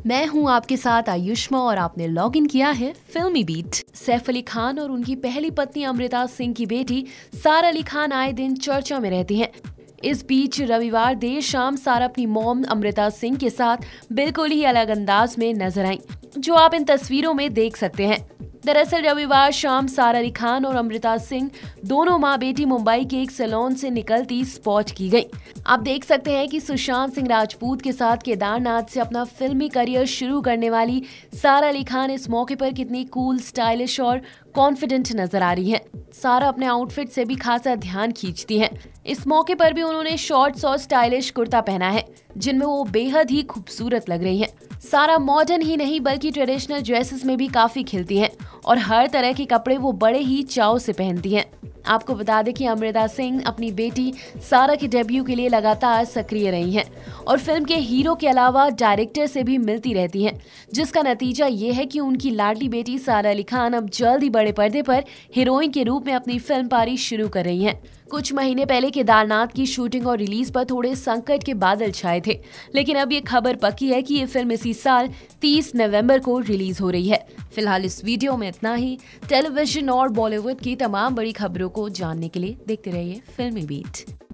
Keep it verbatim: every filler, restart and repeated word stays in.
मैं हूं आपके साथ आयुष्मा और आपने लॉग इन किया है फिल्मी बीट। सैफ अली खान और उनकी पहली पत्नी अमृता सिंह की बेटी सारा अली खान आए दिन चर्चा में रहती हैं। इस बीच रविवार देर शाम सारा अपनी मॉम अमृता सिंह के साथ बिल्कुल ही अलग अंदाज में नजर आईं, जो आप इन तस्वीरों में देख सकते हैं। दरअसल रविवार शाम सारा अली खान और अमृता सिंह दोनों माँ बेटी मुंबई के एक सैलून से निकलती स्पॉट की गई। आप देख सकते हैं कि सुशांत सिंह राजपूत के साथ केदारनाथ से अपना फिल्मी करियर शुरू करने वाली सारा अली खान इस मौके पर कितनी कूल, स्टाइलिश और कॉन्फिडेंट नजर आ रही हैं। सारा अपने आउटफिट से भी खासा ध्यान खींचती हैं। इस मौके पर भी उन्होंने शॉर्ट्स और स्टाइलिश कुर्ता पहना है, जिनमें वो बेहद ही खूबसूरत लग रही हैं। सारा मॉडर्न ही नहीं बल्कि ट्रेडिशनल ड्रेसेस में भी काफी खिलती हैं और हर तरह के कपड़े वो बड़े ही चाव से पहनती हैं। आपको बता दें कि अमृता सिंह अपनी बेटी सारा के डेब्यू के लिए लगातार सक्रिय रही हैं और फिल्म के हीरो के अलावा डायरेक्टर से भी मिलती रहती हैं, जिसका नतीजा ये है कि उनकी लाडली बेटी सारा अली खान अब जल्द ही बड़े पर्दे पर हीरोइन के रूप में अपनी फिल्म पारी शुरू कर रही हैं। कुछ महीने पहले केदारनाथ की शूटिंग और रिलीज पर थोड़े संकट के बादल छाए थे, लेकिन अब ये खबर पक्की है कि ये फिल्म इसी साल तीस नवंबर को रिलीज हो रही है। फिलहाल इस वीडियो में इतना ही। टेलीविजन और बॉलीवुड की तमाम बड़ी खबरों को जानने के लिए देखते रहिए फिल्मी बीट।